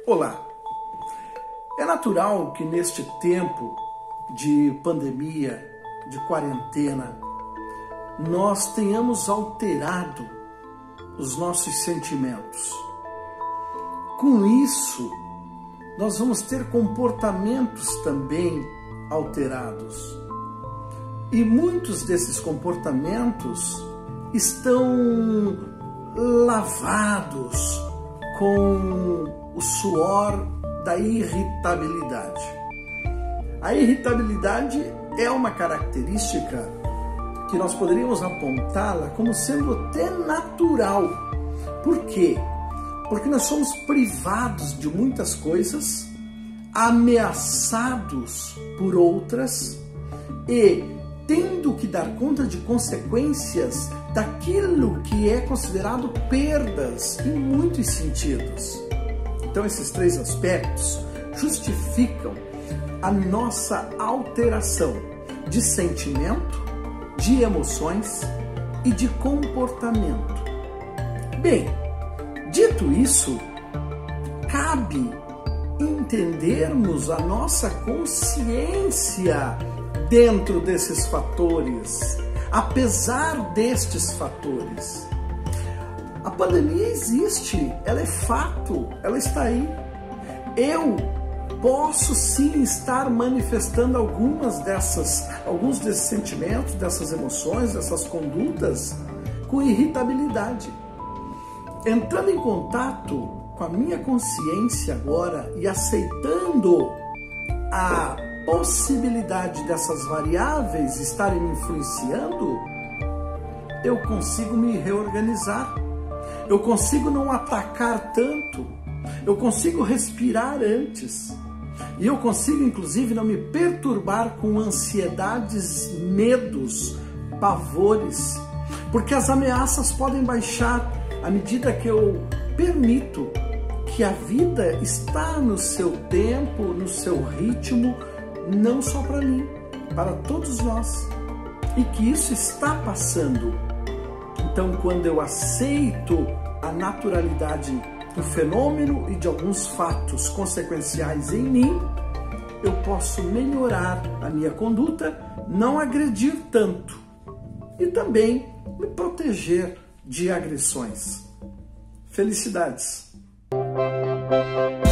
Olá! É natural que neste tempo de pandemia, de quarentena, nós tenhamos alterado os nossos sentimentos. Com isso, nós vamos ter comportamentos também alterados. E muitos desses comportamentos estão lavados com o suor da irritabilidade. A irritabilidade é uma característica que nós poderíamos apontá-la como sendo até natural. Por quê? Porque nós somos privados de muitas coisas, ameaçados por outras e tendo que dar conta de consequências daquilo que é considerado perdas em muitos sentidos. Então esses três aspectos justificam a nossa alteração de sentimento, de emoções e de comportamento. Bem, dito isso, cabe entendermos a nossa consciência dentro desses fatores, apesar destes fatores. A pandemia existe, ela é fato, ela está aí. Eu posso sim estar manifestando alguns desses sentimentos, dessas emoções, dessas condutas com irritabilidade. Entrando em contato com a minha consciência agora e aceitando a possibilidade dessas variáveis estarem me influenciando, eu consigo me reorganizar, eu consigo não atacar tanto, eu consigo respirar antes e eu consigo inclusive não me perturbar com ansiedades, medos, pavores, porque as ameaças podem baixar à medida que eu permito que a vida está no seu tempo, no seu ritmo, não só para mim, para todos nós, e que isso está passando. Então, quando eu aceito a naturalidade do fenômeno e de alguns fatos consequenciais em mim, eu posso melhorar a minha conduta, não agredir tanto e também me proteger de agressões. Felicidades!